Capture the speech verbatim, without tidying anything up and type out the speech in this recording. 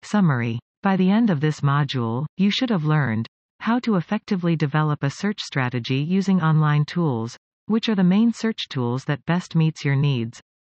Summary. By the end of this module, you should have learned how to effectively develop a search strategy using online tools, which are the main search tools that best meets your needs.